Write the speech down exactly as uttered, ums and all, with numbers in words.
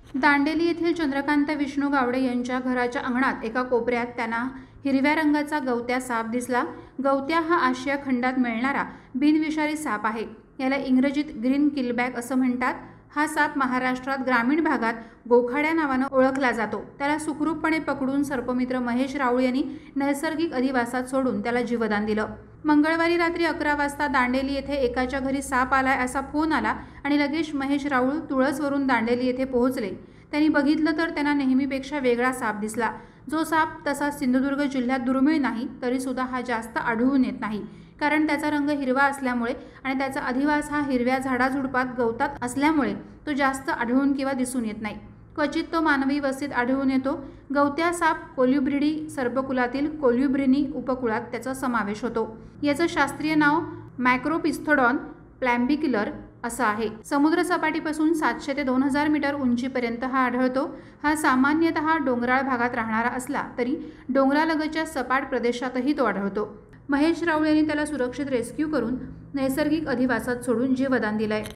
दांडेली येथील चंद्रकांत विष्णू गावडे यांच्या घराच्या अंगणात एका कोपऱ्यात त्यांना हिरव्या रंगाचा गवत्या साप दिसला। गवत्या हा आशिया खंडात मिळणारा बिनविषारी साप आहे। याला इंग्रजीत ग्रीन किलबॅक असं म्हणतात। हा साप महाराष्ट्रात ग्रामीण भागात गोखाड्या नावानं ओळखला जातो। त्याला सुखरूपपणे पकडून सर्पमित्र महेश राऊळ यांनी नैसर्गिक अधिवासात सोडून त्याला जीवदान दिलं। मंगळवारी रात्री अकरा वाजता दांडेली येथे एकाच्या घरी साप आलाय असा फोन आला आणि लगेच महेश राऊळ तुळसवरून दांडेली येथे पोहोचले। त्यांनी बघितलं तर त्यांना नेहमीपेक्षा वेगळा साप दिसला। जो साप तसा सिंधुदुर्ग जिल्ह्यात दुर्मिळ नाही, तरी सुद्धा हा जास्त आढळून येत नाही, कारण त्याचा रंग हिरवा असल्यामुळे आणि त्याचा अधिवास हा हिरव्या झाडाझुडपात गवतात असल्यामुळे तो जास्त आढळून किंवा दिसून येत नाही। क्वचित तो मानवी वस्तीत आढळून येतो। गवत्या साप कोल्युब्रिडी सर्पकुलातील कोल्युब्रिनी उपकुळात त्याचा समावेश होतो। याचं शास्त्रीय नाव मॅक्रोपिस्थोडॉन प्लॅम्बिक्युलर असं आहे। समुद्र सपाटीपासून सातशे ते दोन हजार मीटर उंचीपर्यंत हा आढळतो। हा सामान्यतः डोंगराळ भागात राहणारा असला तरी डोंगरालगतच्या सपाट प्रदेशातही तो आढळतो। महेश राऊळ यांनी त्याला सुरक्षित रेस्क्यू करून नैसर्गिक अधिवासात सोडून जीवदान दिलंय।